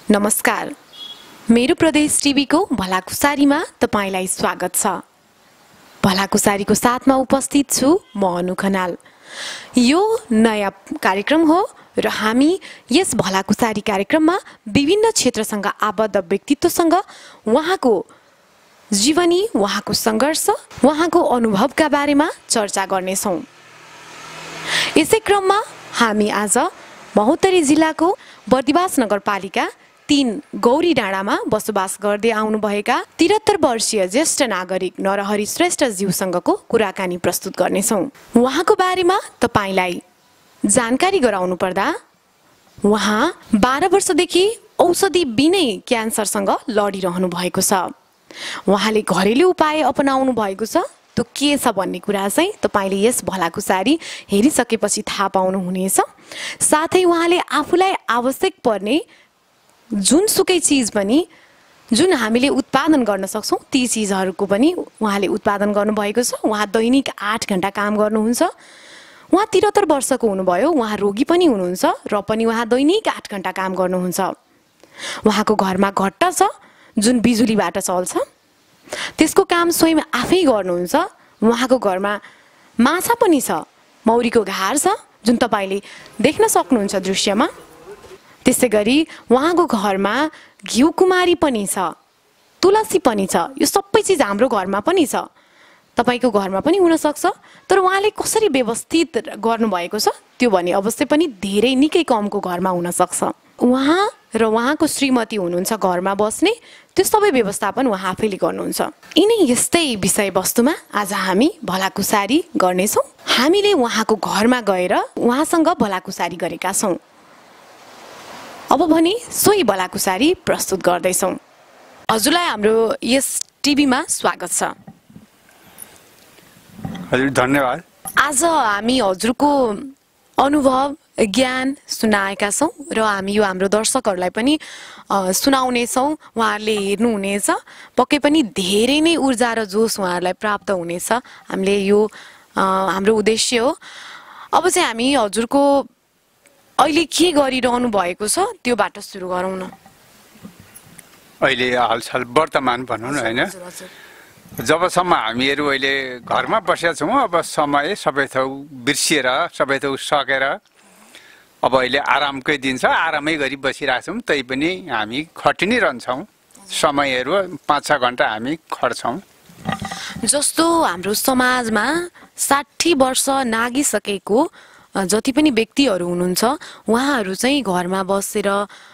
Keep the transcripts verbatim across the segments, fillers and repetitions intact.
नमस्कार, मेरो प्रदेश टिभीको भलाकुसारीमा तपाईलाई स्वागत छ। भलाकुसारीको साथमा उपस्थित छु म अनु खनाल। यो नयाँ कार्यक्रम हो र हामी यस भलाकुसारी कार्यक्रममा विभिन्न क्षेत्रसँग आबद्ध व्यक्तित्वसँग उहाँको जीवनी, उहाँको सङ्घर्ष, उहाँको अनुभवका बारेमा चर्चा गर्नेछौँ। यसै क्रममा हामी आज महोत्तरी जिल्लाको बर्दिवास नगरपालिका तीन गौरी डाँडामा बसोबास गर्दै आउनुभएका त्रिहत्तर वर्षीय ज्येष्ठ नागरिक नरहरि श्रेष्ठ ज्यूसँगको कुराकानी प्रस्तुत गर्नेछौँ। उहाँको बारेमा तपाईलाई जानकारी गराउनु पर्दा उहाँ बाह्र वर्षदेखि औषधि बिनै क्यान्सरसँग लडिरहनु भएको छ। उहाँले घरेलु उपाय अपनाउनु भएको छ। त्यो के छ भन्ने कुरा चाहिँ तपाईले यस भलाकुसारी हेरिसकेपछि थाहा पाउनुहुनेछ। साथै उहाँले आफूलाई आवश्यक पर्ने जुनसुकै चिज पनि जुन हामीले उत्पादन गर्न सक्छौँ ती चिजहरूको पनि उहाँले उत्पादन गर्नुभएको छ। उहाँ दैनिक आठ घण्टा काम गर्नुहुन्छ। उहाँ त्रिहत्तर वर्षको हुनुभयो। उहाँ रोगी पनि हुनुहुन्छ र पनि उहाँ दैनिक आठ घण्टा काम गर्नुहुन्छ। उहाँको घरमा घट्टा छ जुन बिजुलीबाट चल्छ। त्यसको काम स्वयं आफै गर्नुहुन्छ। उहाँको घरमा माछा पनि छ, मौरीको घार छ जुन तपाईले देख्न सक्नुहुन्छ दृश्यमा। त्यसै गरी उहाँको घरमा घिउ कुमारी पनि छ, तुलसी पनि छ। यो सबै चिज हाम्रो घरमा पनि छ, तपाईको घरमा पनि हुन सक्छ। तर उहाँले कसरी व्यवस्थित गर्नुभएको छ त्यो भने अवश्य पनि धेरै निकै कमको घरमा हुन सक्छ। उहाँ र उहाँको श्रीमती हुनुहुन्छ घरमा बस्ने, त्यो सबै व्यवस्थापन उहाँ आफैले गर्नुहुन्छ। यिनै यस्तै विषयवस्तुमा आज हामी भलाकुसारी गर्नेछौँ। हामीले उहाँको घरमा गएर उहाँसँग भलाकुसारी गरेका छौँ। अब भने सोही भलाकुसारी प्रस्तुत गर्दैछौँ। हजुरलाई हाम्रो यस टिभीमा स्वागत छ। हजुर धन्यवाद। आज हामी हजुरको अनुभव ज्ञान सुनाएका छौँ र हामी यो हाम्रो दर्शकहरूलाई पनि सुनाउनेछौँ। उहाँहरूले हेर्नुहुनेछ। पक्कै पनि धेरै नै ऊर्जा र जोस उहाँहरूलाई प्राप्त हुनेछ। हामीले यो हाम्रो उद्देश्य हो। अब चाहिँ हामी हजुरको अहिले के गरिरहनु भएको छ त्योबाट सुरु गरौँ न। अहिले हालसाल वर्तमान भनौँ न, होइन? जबसम्म हामीहरू अहिले घरमा बसेका छौँ, अब समय सबै थोक बिर्सिएर सबै थोक सकेर अब अहिले आरामकै दिन छ। आरामै गरी बसिरहेछौँ। तै पनि हामी खटि नै रहन्छौँ। समयहरू पाँच छ घन्टा हामी खट्छौँ। जस्तो हाम्रो समाजमा साठी वर्ष नागिसकेको जति पनि व्यक्तिहरू हुनुहुन्छ उहाँहरू चाहिँ घरमा बसेर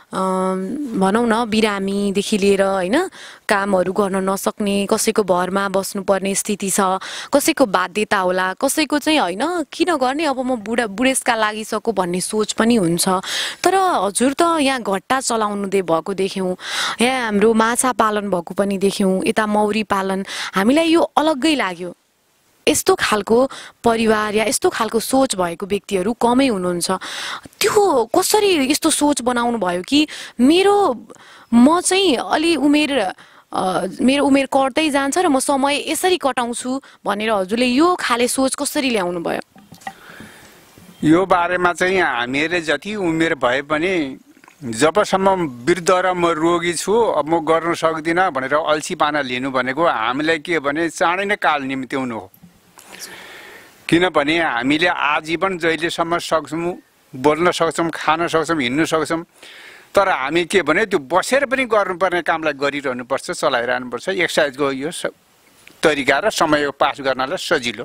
भनौँ न बिरामीदेखि लिएर होइन कामहरू गर्न नसक्ने, कसैको भरमा बस्नुपर्ने स्थिति छ, कसैको बाध्यता होला, कसैको चाहिँ होइन किन गर्ने अब म बुढा बुढेसका लागिसक्यो भन्ने सोच पनि हुन्छ। तर हजुर त यहाँ घट्टा चलाउनु दे भएको देख्यौँ, यहाँ हाम्रो माछा पालन भएको पनि देख्यौँ, यता मौरी पालन। हामीलाई यो अलग्गै लाग्यो। यस्तो खालको परिवार या यस्तो खालको सोच भएको व्यक्तिहरू कमै हुनुहुन्छ। त्यो कसरी यस्तो सोच बनाउनु भयो कि मेरो म चाहिँ अलि उमेर मेरो उमेर कट्दै जान्छ र म समय यसरी कटाउँछु भनेर हजुरले यो खाले सोच कसरी ल्याउनु भयो? यो बारेमा चाहिँ हामीहरूले जति उमेर भए पनि जबसम्म वृद्ध र म रोगी छु, अब म गर्न सक्दिनँ भनेर अल्छीपना लिनु भनेको हामीलाई के भने चाँडै नै काल निम्त्याउनु हो। किनभने हामीले आजीवन जहिलेसम्म सक्छौँ, बोल्न सक्छौँ, खान सक्छौँ, हिँड्नु सक्छौँ, तर हामी के भने त्यो बसेर पनि गर्नुपर्ने कामलाई गरिरहनुपर्छ, चलाइरहनुपर्छ। एक्सर्साइजको यो तरिका र समय पास गर्नलाई सजिलो।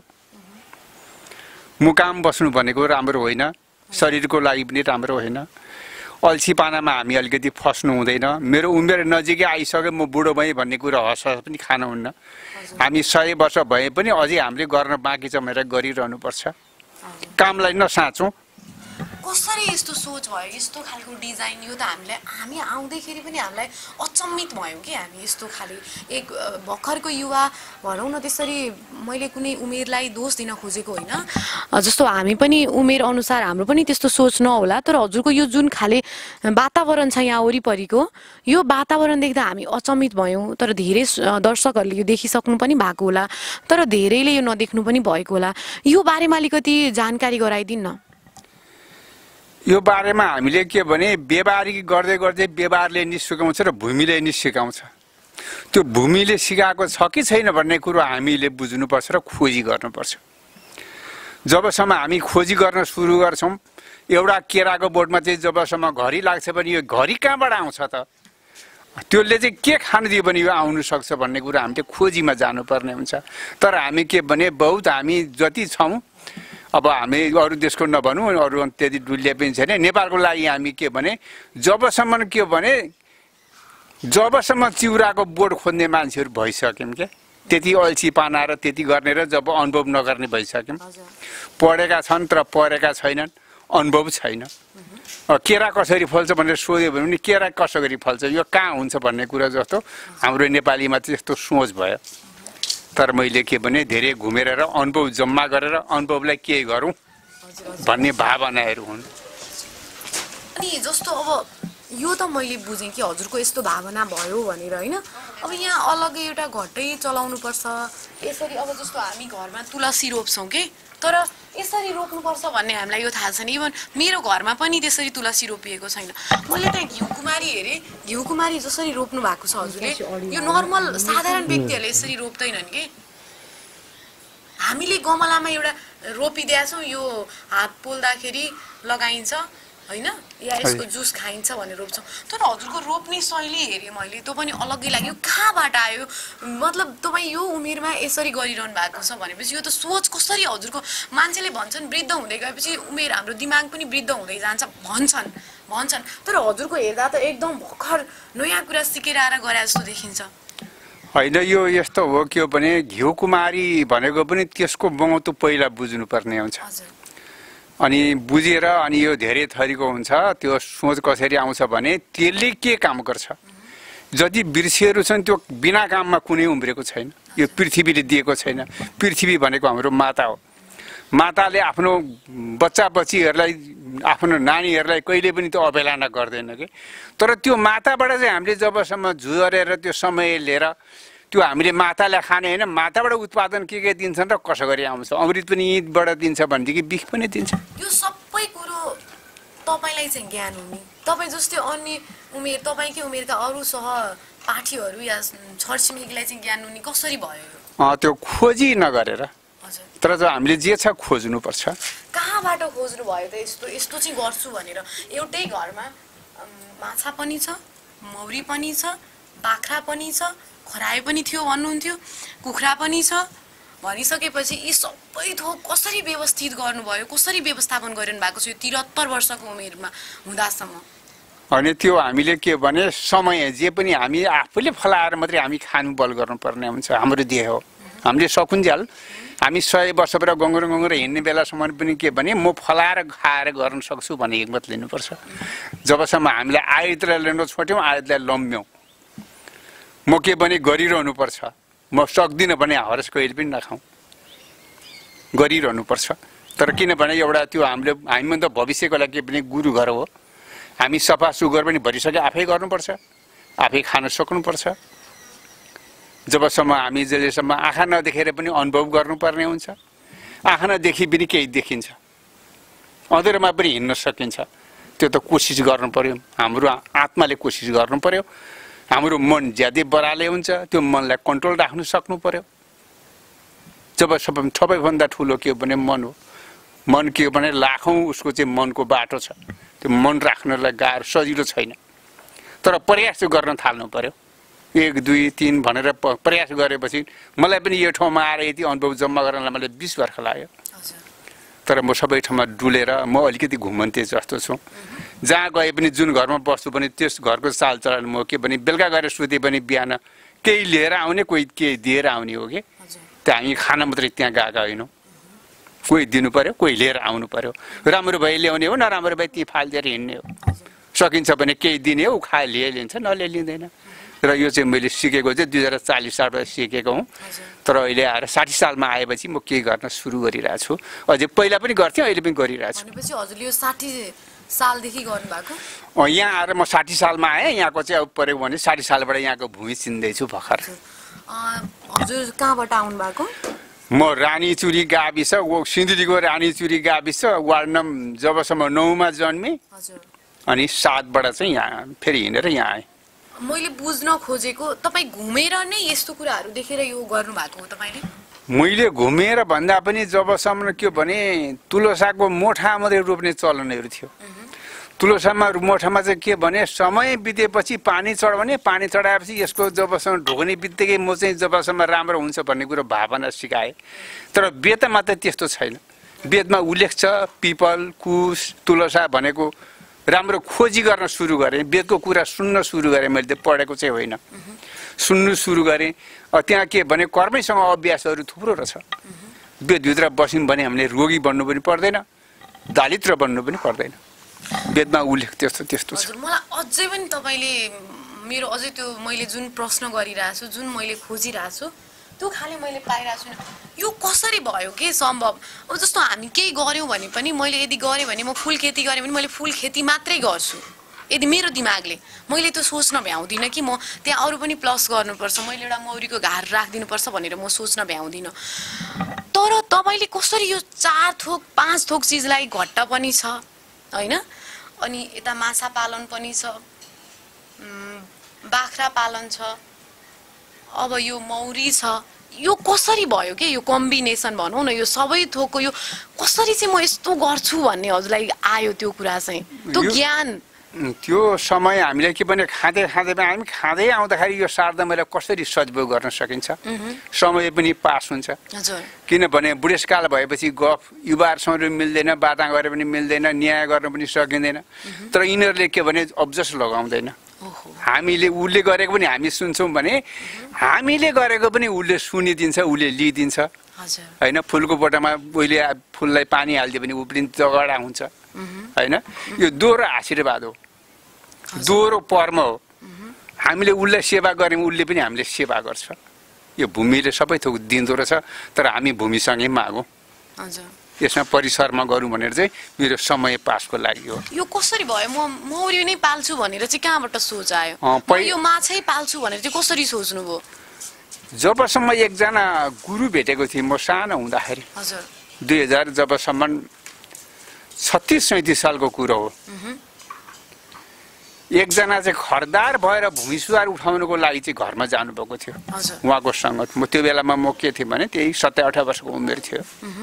मुकाम बस्नु भनेको राम्रो होइन, शरीरको लागि पनि राम्रो होइन। अल्छीपनामा हामी अलिकति फस्नु हुँदैन। मेरो उमेर नजिकै आइसक्यो, म बुढो भएँ भन्ने कुरा हस पनि खानुहुन्न। हामी सय वर्ष भए पनि अझै हामीले गर्न बाँकी छ भनेर गरिरहनुपर्छ। कामलाई नसाचौँ। कसरी यस्तो सोच भयो, यस्तो खालको डिजाइन? यो त हामीलाई हामी आउँदैखेरि पनि हामीलाई अचम्मित भयौँ कि हामी यस्तो खाले एक भर्खरको युवा भनौँ न। त्यसरी मैले कुनै उमेरलाई दोष दिन खोजेको होइन। जस्तो हामी पनि उमेर अनुसार हाम्रो पनि त्यस्तो सोच नहोला, तर हजुरको यो जुन खाले वातावरण छ यहाँ वरिपरिको, यो वातावरण देख्दा हामी अचम्मित भयौँ। तर धेरै दर्शकहरूले यो देखिसक्नु पनि भएको होला, तर धेरैले यो नदेख्नु पनि भएको होला। यो बारेमा अलिकति जानकारी गराइदिनु न। यो बारेमा हामीले के भने व्यवहारिक गर्दै गर्दै व्यवहारले नि सिकाउँछ र भूमिले नि सिकाउँछ। त्यो भूमिले सिकाएको छ कि छैन भन्ने कुरो हामीले बुझ्नुपर्छ र खोजी गर्नुपर्छ। जबसम्म हामी खोजी गर्न सुरु गर्छौँ, एउटा केराको बोटमा चाहिँ जबसम्म घरी लाग्छ भने यो घरी कहाँबाट आउँछ त, त्यसले चाहिँ के खानु दियो भने यो आउनु सक्छ भन्ने कुरा हामीले खोजीमा जानुपर्ने हुन्छ। तर हामी के भने बहुत हामी जति छौँ, अब हामी अरू देशको नभनौँ, अरू त्यति डुल्ले पनि छैन, नेपालको लागि हामी के भने जबसम्म के भने जबसम्म चिउराको बोट खोज्ने मान्छेहरू भइसक्यौँ क्या, त्यति अल्छी पानाएर त्यति गर्ने र जब अनुभव नगर्ने भइसक्यौँ। पढेका छन् तर पढेका छैनन्, अनुभव छैन। केरा कसरी फल्छ भनेर सोध्यो भने पनि केरा कसरी फल्छ, यो कहाँ हुन्छ भन्ने कुरा जस्तो हाम्रो नेपालीमा चाहिँ यस्तो सोच भयो। तर मैले के भने धेरै घुमेर र अनुभव जम्मा गरेर अनुभवलाई के गरौँ भन्ने भावनाहरू हुन्। अनि जस्तो अब यो त मैले बुझेँ कि हजुरको यस्तो भावना भयो भनेर होइन। अब यहाँ अलग्गै एउटा घटै चलाउनुपर्छ यसरी। अब जस्तो हामी घरमा तुलसी रोप्छौँ कि, तर यसरी रोप्नुपर्छ भन्ने हामीलाई यो थाहा छैन। इभन मेरो घरमा पनि त्यसरी तुलसी रोपिएको छैन। मैले त घिउकुमारी हेरेँ, घिउकुमारी जसरी रोप्नु भएको छ हजुरले, यो नर्मल साधारण व्यक्तिहरूले यसरी रोप्दैनन् कि। हामीले गमलामा एउटा रोपिदिएका छौँ, यो हात पोल्दाखेरि लगाइन्छ होइन, या यसको जुस खाइन्छ भनेर रोप्छौँ। तर हजुरको रोप्ने शैली हेरेँ मैले, त्यो पनि अलग्गै लाग्यो। कहाँबाट आयो? मतलब तपाईँ यो उमेरमा यसरी गरिरहनु भएको छ भनेपछि यो त सोच कसरी? हजुरको मान्छेले भन्छन् वृद्ध हुँदै गएपछि उमेर हाम्रो दिमाग पनि वृद्ध हुँदै जान्छ भन्छन् भन्छन् तर हजुरको हेर्दा त एकदम भर्खर नयाँ कुरा सिकेर आएर गरे जस्तो देखिन्छ। होइन, यो यस्तो हो के हो भने घिउकुमारी भनेको पनि त्यसको महत्त्व पहिला बुझ्नुपर्ने हुन्छ। अनि बुझेर अनि यो धेरै थरीको हुन्छ। त्यो सोच कसरी आउँछ भने त्यसले के काम गर्छ। जति वृक्षहरू छन् त्यो बिना काममा कुनै उम्रेको छैन, यो पृथ्वीले दिएको छैन। पृथ्वी भनेको हाम्रो माता हो। माताले आफ्नो बच्चा बच्चीहरूलाई, आफ्नो नानीहरूलाई कहिले पनि त्यो अवहेलना गर्दैन कि। तर त्यो माताबाट चाहिँ हामीले जबसम्म झुरेर त्यो समय लिएर त्यो हामीले मातालाई खाने होइन, माताबाट उत्पादन के के दिन्छन् र कसो गरी आउँछ। अमृत पनि यहीँबाट दिन्छ भनेदेखि बिख पनि दिन्छ। यो सबै कुरो तपाईँलाई चाहिँ ज्ञान हुने, तपाईँ जस्तै अन्य उमेर तपाईँकै उमेरका अरू सहपाठीहरू या छरछिमेकीलाई चाहिँ ज्ञान हुने कसरी भयो? त्यो खोजी नगरेर। तर जो हामीले जे छ खोज्नुपर्छ। कहाँबाट खोज्नु भयो त यस्तो यस्तो चाहिँ गर्छु भनेर? एउटै घरमा माछा पनि छ, मौरी पनि छ, बाख्रा पनि छ, खरायो पनि थियो भन्नुहुन्थ्यो, कुखुरा पनि छ भनिसकेपछि यी सबै थोक कसरी व्यवस्थित गर्नुभयो? कसरी व्यवस्थापन गरिरहनु भएको छ यो त्रिहत्तर वर्षको उमेरमा हुँदासम्म? अनि त्यो हामीले के भने समय जे पनि हामी आफूले फलाएर मात्रै हामी खानु बल गर्नुपर्ने हुन्छ। हाम्रो देह हो, हामीले सकुन्जेल हामी सय वर्षबाट गङ्गुर गङ्गुर हिँड्ने बेलासम्म पनि के भने म फलाएर खाएर गर्न सक्छु भन्ने हिम्मत लिनुपर्छ। जबसम्म हामीले आयतलाई लिन छोड्यौँ, आयतलाई लम्ब्यौँ, म के भने गरिरहनुपर्छ। म सक्दिनँ भने हरस कहिले पनि नखाउँ, गरिरहनुपर्छ। तर किनभने एउटा त्यो हामीले हामी त भविष्यको लागि पनि गुरु घर हो। हामी सफा सुग्घर पनि भरिसके आफै गर्नुपर्छ, आफै खान सक्नुपर्छ। जबसम्म हामी जहिलेसम्म आँखा नदेखेर पनि अनुभव गर्नुपर्ने हुन्छ। आँखा नदेखि पनि केही देखिन्छ, अँधेरोमा पनि हिँड्न सकिन्छ। त्यो त कोसिस गर्नु पर्यो, हाम्रो आत्माले कोसिस गर्नु पर्यो। हाम्रो मन ज्यादै बराले हुन्छ, त्यो मनलाई कन्ट्रोल राख्नु सक्नु पर्यो। जब सब सबैभन्दा ठुलो के हो भने मन हो। मन के हो भने लाखौँ उसको चाहिँ मनको बाटो छ। त्यो मन राख्नलाई गाह्रो सजिलो छैन, तर प्रयास गर्न थाल्नु पर्यो। एक दुई तिन भनेर प्रयास गरेपछि मलाई पनि यो ठाउँमा आएर यति अनुभव जम्मा गर्नलाई मलाई बिस वर्ष लाग्यो। तर म सबै ठाउँमा डुलेर म अलिकति घुमन्ते जस्तो छु। जहाँ गए पनि जुन घरमा बस्छु पनि त्यस घरको चालचलन म के भने बेलुका गएर सुते पनि बिहान केही लिएर आउने, कोही केही दिएर आउने हो कि। त्यहाँ हामी खाना मात्रै त्यहाँ गएका होइनौँ, कोही दिनु पर्यो, कोही लिएर आउनु पर्यो। राम्रो भए ल्याउने हो, नराम्रो भए ती फालिदिएर हिँड्ने हो। सकिन्छ भने केही दिने हो, खाए लिए लिन्छ, नले लिँदैन। र यो चाहिँ मैले सिकेको चाहिँ दुई हजार चालिस सालबाट सिकेको हुँ। तर अहिले आएर साठी सालमा आएपछि म केही गर्न सुरु गरिरहेको छु। अझै पहिला पनि गर्थेँ, अहिले पनि गरिरहेको छु। भनेपछि हजुरले यो साठी सालदेखि गर्नुभएको? यहाँ आएर म साठी सालमा आएँ। यहाँको चाहिँ अब पऱ्यो भने साठी सालबाट यहाँको भूमि चिन्दैछु भर्खर। हजुर कहाँबाट आउनु भएको? म रानीचुरी गाविस सिन्धुलीको रानीचुरी गाविस वार्ड नम्बर जबसम्म नौमा जन्मेँ हजुर अनि सातबाट चाहिँ यहाँ फेरि हिँडेर यहाँ आएँ। मैले बुझ्न खोजेको तपाईँ घुमेर नै यस्तो कुराहरू देखेर यो गर्नुभएको हो तपाईँले? मैले घुमेर भन्दा पनि जबसम्म के भने तुलसाको मोठा मात्रै रोप्ने चलनहरू थियो। तुलसामा मोठामा चाहिँ के भने समय बितेपछि पानी चढ भने पानी चढाएपछि यसको जबसम्म ढोक्ने बित्तिकै म चाहिँ जबसम्म राम्रो हुन्छ भन्ने कुरो भावना सिकाएँ। तर वेदमा त त्यस्तो छैन। वेदमा उल्लेख छ पिपल कुश तुलसा भनेको राम्रो खोजी गर्न सुरु गरेँ। वेदको कुरा सुन्न सुरु गरेँ। मैले त्यो पढेको चाहिँ होइन, सुन्नु सुरु गरेँ। त्यहाँ के भने कर्मैसँग अभ्यासहरू थुप्रो रहेछ। वेदभित्र बस्यौँ भने हामीले रोगी बन्नु पनि पर्दैन, दारिद्र बन्नु पनि पर्दैन। वेदमा उल्लेख त्यस्तो त्यस्तो छ। मलाई अझै पनि तपाईँले मेरो अझै त्यो मैले जुन प्रश्न गरिरहेको छु, जुन मैले खोजिरहेको छु त्यो खाले मैले पाइरहेको छुइनँ। यो कसरी भयो के सम्भव? अब जस्तो हामी केही गऱ्यौँ भने पनि मैले यदि गरेँ भने म फुल खेती गरेँ भने मैले फुल खेती मात्रै गर्छु। यदि मेरो दिमागले मैले त्यो सोच्न भ्याउँदिनँ कि म त्यहाँ अरू पनि प्लस गर्नुपर्छ, मैले एउटा मौरीको घार राखिदिनुपर्छ भनेर म सोच्न भ्याउँदिनँ। तर तपाईँले कसरी यो चार थोक पाँच थोक चिजलाई घट्टा पनि छ होइन, अनि यता माछा पालन पनि छ, बाख्रा पालन छ, अब यो मौरी छ, यो कसरी भयो के? यो कम्बिनेसन भनौँ न, यो सबै थोकको यो कसरी चाहिँ म यस्तो गर्छु भन्ने हजुरलाई आयो त्यो कुरा चाहिँ, त्यो ज्ञान? त्यो समय हामीले के भने खाँदै खाँदै हामी खाँदै आउँदाखेरि यो सार्दा मैले कसरी सद्भाव गर्न सकिन्छ, समय पनि पास हुन्छ। किनभने बुढेसकाल भएपछि गफ युवाहरूसँग मिल्दैन, बाता गरेर पनि मिल्दैन, न्याय गर्न पनि सकिँदैन। तर यिनीहरूले के भने अब्जस लगाउँदैन। हामीले उसले गरेको पनि हामी सुन्छौँ भने हामीले गरेको पनि उसले सुनिदिन्छ, उसले लिइदिन्छ होइन। फुलको बोटामा उहिले फुललाई पानी हालिदियो भने ऊ पनि जगडा हुन्छ होइन। यो दोहोरो आशीर्वाद हो, दोहोरो पर्म हो। हामीले उसलाई सेवा गऱ्यौँ, उसले पनि हामीले सेवा गर्छ। यो भूमिले सबै थोक दिँदो रहेछ, तर हामी भूमिसँगै मागौँ। यसमा परिसरमा गरौँ भनेर चाहिँ मेरो समय पासको लागि हो। यो कसरी भयो? म मौरी नै पाल्छु भनेर चाहिँ कहाँबाट सोच आयो? यो माछै पाल्छु भनेर चाहिँ कसरी सोच्नुभयो? जबसम्म एकजना गुरु भेटेको थिएँ म सानो हुँदाखेरि, दुई हजार जबसम्म छत्तिस सैँतिस सालको कुरो हो। एकजना चाहिँ खरदार भएर भूमि सुधार उठाउनुको लागि चाहिँ घरमा जानुभएको थियो। उहाँको सङ्गत म त्यो बेलामा म के थिएँ भने त्यही सत्र अठार वर्षको उमेर थियो।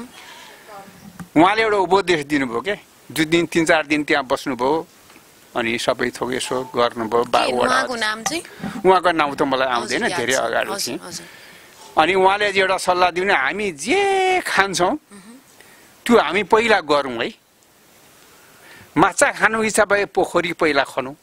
उहाँले एउटा उपदेश दिनुभयो के, दुई दिन तिन चार दिन त्यहाँ बस्नुभयो अनि सबै थोक यसो गर्नुभयो। उहाँको नाम चाहिँ? उहाँको नाम त मलाई आउँदैन, धेरै अगाडि थिएँ। अनि उहाँले चाहिँ एउटा सल्लाह दिनु, हामी जे खान्छौँ त्यो हामी पहिला गरौँ है। माछा खानु इच्छा भए पोखरी पहिला खनौँ,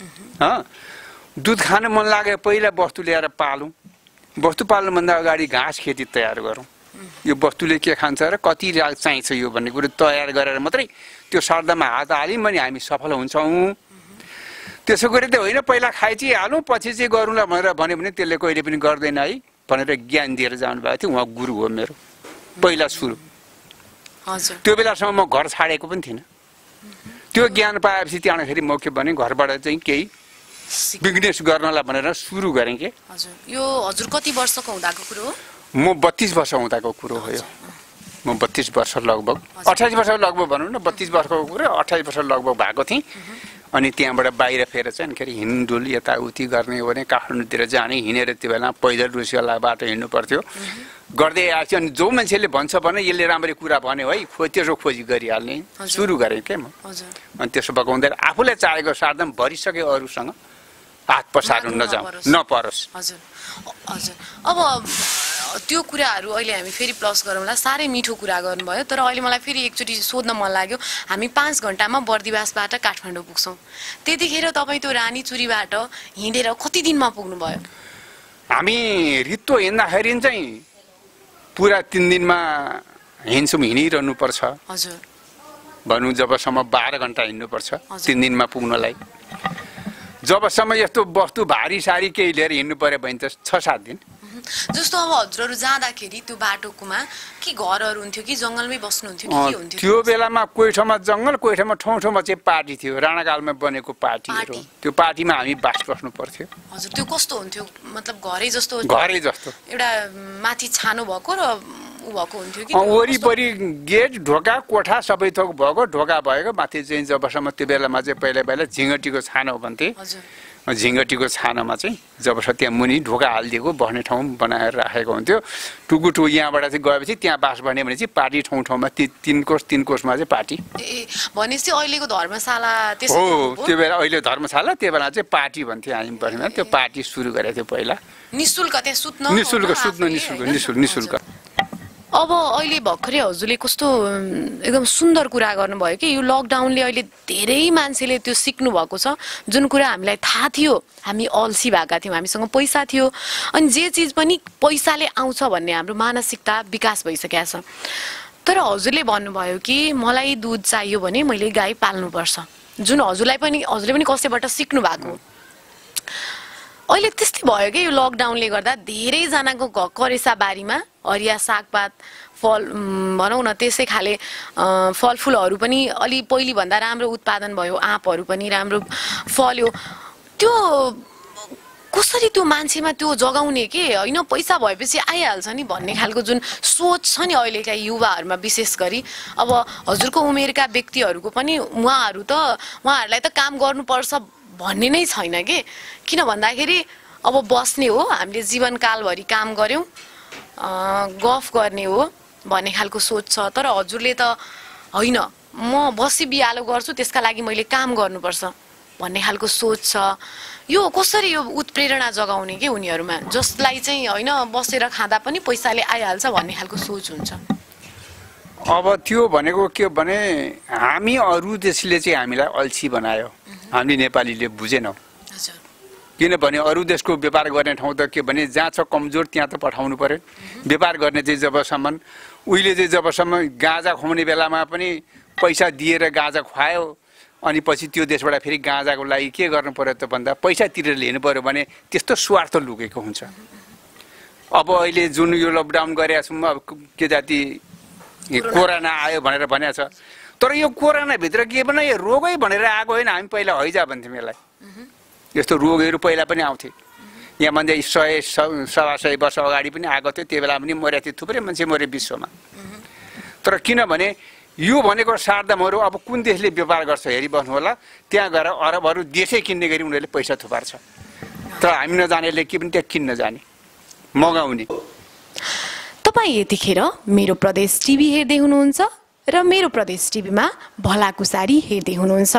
दुध खानु मन लाग्यो पहिला वस्तु ल्याएर पालौँ, वस्तु पाल्नुभन्दा अगाडि घाँस खेती तयार गरौँ। यो वस्तुले के खान्छ र कति चाहिन्छ यो भन्ने कुरो तयार गरेर मात्रै त्यो सार्दामा हात हाल्यौँ भने हामी सफल हुन्छौँ। त्यसो गरी त होइन पहिला खाइ चाहिँ हालौँ पछि चाहिँ गरौँला भनेर भन्यो भने त्यसले कहिले पनि गर्दैन है भनेर ज्ञान दिएर जानुभएको थियो। उहाँ गुरु हो मेरो पहिला सुरु। त्यो बेलासम्म म घर छाडेको पनि थिइनँ। त्यो ज्ञान पाएपछि त्यहाँखेरि म के भने घरबाट चाहिँ केही बिजनेस गर्नलाई भनेर सुरु गरेँ के। यो हजुर कति वर्षको हुँदाको कुरो हो? म बत्तिस वर्ष हुँदाको कुरो हो यो। म बत्तिस वर्ष लगभग अठाइस वर्ष लगभग भनौँ न, बत्तिस वर्षको कुरो अठाइस वर्ष लगभग भएको थिएँ। अनि त्यहाँबाट बाहिर फेर चाहिँ अनिखेरि हिँडुल यताउति गर्ने हो भने काठमाडौँतिर जाने, हिँडेर त्यो बेला पैदल रुसियाला बाटो हिँड्नु पर्थ्यो। गर्दै आएको थियो। अनि जो मान्छेले भन्छ भने यसले राम्ररी कुरा भन्यो है, खो त्यसो खोजी गरिहाल्ने सुरु गरेँ क्या म। अनि त्यसो पकाउँदै आफूलाई चाहेको साधन भरिसक्यो, अरूसँग हात पसार्नु नजाउँ नपरोस्। हजुर हजुर अब त्यो कुराहरू अहिले हामी फेरि प्लस गरौँला। साह्रै मिठो कुरा गर्नुभयो। तर अहिले मलाई फेरि एकचोटि सोध्न मन लाग्यो, हामी पाँच घन्टामा बर्दिवासबाट काठमाडौँ पुग्छौँ, त्यतिखेर तपाईँ त्यो रानीचुरीबाट हिँडेर कति दिनमा पुग्नुभयो? हामी रित्तो हिँड्दाखेरि चाहिँ पुरा तिन दिनमा हिँड्छौँ, हिँडिरहनुपर्छ। हजुर भनौँ जबसम्म बाह्र घन्टा हिँड्नुपर्छ तिन दिनमा पुग्नलाई। जबसम्म यस्तो वस्तु भारी सारी केही लिएर हिँड्नु पर्यो भने त छ सात दिन। जस्तो अब हजुरहरू जाँदाखेरि त्यो बाटोकोमा के घरहरू हुन्थ्यो कि जङ्गलमै बस्नुहुन्थ्यो कि के हुन्थ्यो? त्यो बेलामा कोही ठाउँमा जङ्गल, कोही ठाउँमा ठाउँ ठाउँमा चाहिँ पार्टी थियो, राणाकालमा बनेको पार्टीहरू। त्यो पार्टीमा हामी बास बस्नु पर्थ्यो। हजुर त्यो कस्तो हुन्थ्यो? मतलब घरै जस्तो? घरै जस्तो एउटा माथि छानो भएको र उ भएको हुन्थ्यो कि अँ, वरिपरि गेट ढोका कोठा सबै थोक भएको ढोका भएको माथि चाहिँ जबसम्म त्यो बेलामा चाहिँ पहिला पहिला झिङ्गटीको छानो भन्थे हजुर झिङ्गटीको छानामा चाहिँ जबसम्म त्यहाँ मुनि ढोका हालिदिएको बस्ने ठाउँ बनाएर राखेको हुन्थ्यो टुकुटु यहाँबाट चाहिँ गएपछि त्यहाँ बास बन्यो भने चाहिँ पार्टी ठाउँ ठाउँमा ती तिन कोष तिन कोषमा चाहिँ पार्टी ए भनेपछि अहिलेको धर्मशाला त्यसो हो त्यो बेला अहिले धर्मशाला त्यो बेला चाहिँ पार्टी भन्थ्यो हामी बस्ने त्यो पार्टी सुरु गरेको थियो पहिला निशुल्क त्यहाँ सुत्न निशुल्क सुत्नु निशुल्क निशुल्क निशुल्क अब अहिले भर्खरै हजुरले कस्तो उम्, एकदम सुन्दर कुरा गर्नुभयो कि यो लकडाउनले अहिले धेरै मान्छेले त्यो सिक्नु भएको छ जुन कुरा हामीलाई थाहा थियो हामी अल्छी भएका थियौँ हामीसँग पैसा थियो अनि जे चिज पनि पैसाले आउँछ भन्ने हाम्रो मानसिकता विकास भइसकेको छ तर हजुरले भन्नुभयो कि मलाई दुध चाहियो भने मैले गाई पाल्नुपर्छ जुन हजुरलाई पनि हजुरले पनि कसैबाट सिक्नु भएको हो अहिले त्यस्तै भयो कि यो लकडाउनले गर्दा धेरैजनाको घ करेसा बारीमा हरिया सागपात फल उम्, भनौँ न त्यसै खाले अँ, फलफुलहरू पनि अलि पहिलेभन्दा राम्रो उत्पादन भयो आँपहरू पनि राम्रो फल्यो त्यो कसरी त्यो मान्छेमा त्यो जगाउने के होइन पैसा भएपछि आइहाल्छ नि भन्ने खालको जुन सोच छ नि अहिलेका युवाहरूमा विशेष गरी अब हजुरको उमेरका व्यक्तिहरूको पनि उहाँहरू त उहाँहरूलाई त काम गर्नुपर्छ भन्ने नै छैन के किन भन्दाखेरि अब बस्ने हो हामीले जीवनकालभरि काम गऱ्यौँ गफ गर्ने हो भन्ने खालको सोच छ तर हजुरले त होइन म बसी बिहालो गर्छु त्यसका लागि मैले काम गर्नुपर्छ भन्ने खालको सोच छ यो कसरी यो उत्प्रेरणा जगाउने के उनीहरूमा जसलाई चाहिँ होइन बसेर खाँदा पनि पैसाले आइहाल्छ भन्ने खालको सोच हुन्छ अब त्यो भनेको के भने हामी अरू देशले चाहिँ हामीलाई अल्छी बनायो हामी नेपालीले बुझेनौँ हजुर किनभने अरू देशको व्यापार गर्ने ठाउँ त के भने जहाँ छ कमजोर त्यहाँ त पठाउनु पर्यो व्यापार गर्ने चाहिँ जबसम्म उहिले चाहिँ जबसम्म गाँजा खुवाउने बेलामा पनि पैसा दिएर गाँजा खुवायो अनि पछि त्यो देशबाट फेरि गाँजाको लागि के गर्नु पर्यो त भन्दा पैसा तिरेर लिनु पर्यो भने त्यस्तो स्वार्थ लुकेको हुन्छ अब अहिले जुन यो लकडाउन गरेका छौँ अब के जाति कोरोना आयो भनेर भनेको छ तर यो कोरोनाभित्र के भने यो रोगै भनेर आएको होइन हामी पहिला हैजा भन्थ्यौँ यसलाई यस्तो रोगहरू पहिला पनि आउँथे यहाँ भन्दा सय सवा सय वर्ष अगाडि पनि आएको थियो त्यो बेला पनि मरेको थियो थुप्रै मान्छे मरे विश्वमा तर किनभने यो भनेको सार्दमहरू अब कुन देशले व्यापार गर्छ हेरिबस्नु होला त्यहाँ गएर अरबहरू देशै किन्ने गरी उनीहरूले पैसा थुपार्छ तर हामी नजानेले के पनि त्यहाँ किन्न जाने मगाउने तपाईँ यतिखेर मेरो प्रदेश टिभी हेर्दै हुनुहुन्छ र मेरो प्रदेश टिभीमा भलाकुसारी हेर्दै हुनुहुन्छ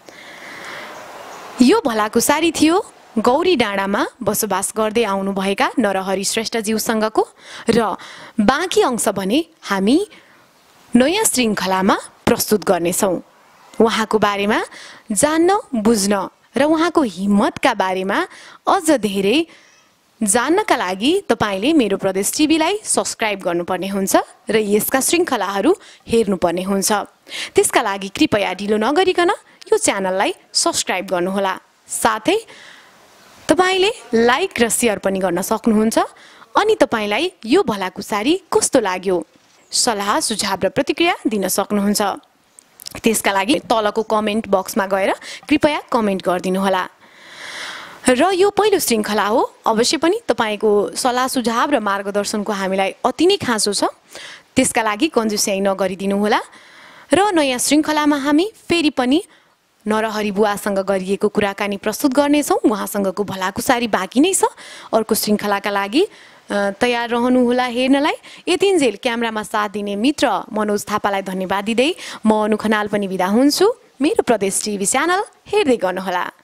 यो भलाकुसारी थियो गौरी डाँडामा बसोबास गर्दै आउनुभएका नरहरि श्रेष्ठज्यूसँगको र बाँकी अंश भने हामी नयाँ श्रृङ्खलामा प्रस्तुत गर्नेछौँ उहाँको बारेमा जान्न बुझ्न र उहाँको हिम्मतका बारेमा अझ धेरै जान्नका लागि तपाईँले मेरो प्रदेश टिभीलाई सब्सक्राइब गर्नुपर्ने हुन्छ र यसका श्रृङ्खलाहरू हेर्नुपर्ने हुन्छ त्यसका लागि कृपया ढिलो नगरिकन यो च्यानललाई सब्सक्राइब गर्नुहोला साथै तपाईँले लाइक र सेयर पनि गर्न सक्नुहुन्छ अनि तपाईँलाई यो भलाकुसारी कस्तो लाग्यो सल्लाह सुझाव र प्रतिक्रिया दिन सक्नुहुन्छ त्यसका लागि तलको कमेन्ट बक्समा गएर कृपया कमेन्ट गरिदिनुहोला र यो पहिलो श्रृङ्खला हो अवश्य पनि तपाईँको सल्लाह सुझाव र मार्गदर्शनको हामीलाई अति नै खाँचो छ त्यसका लागि कन्जुस्याइ नगरिदिनुहोला र नयाँ श्रृङ्खलामा हामी फेरि पनि नरहरि बुवासँग गरिएको कुराकानी प्रस्तुत गर्नेछौँ उहाँसँगको भलाकुसारी बाँकी नै छ अर्को श्रृङ्खलाका लागि तयार रहनुहोला हेर्नलाई यतिन्जेल क्यामेरामा साथ दिने मित्र मनोज थापालाई धन्यवाद दिँदै म अनु खनाल पनि बिदा हुन्छु मेरो प्रदेश टिभी च्यानल हेर्दै गर्नुहोला।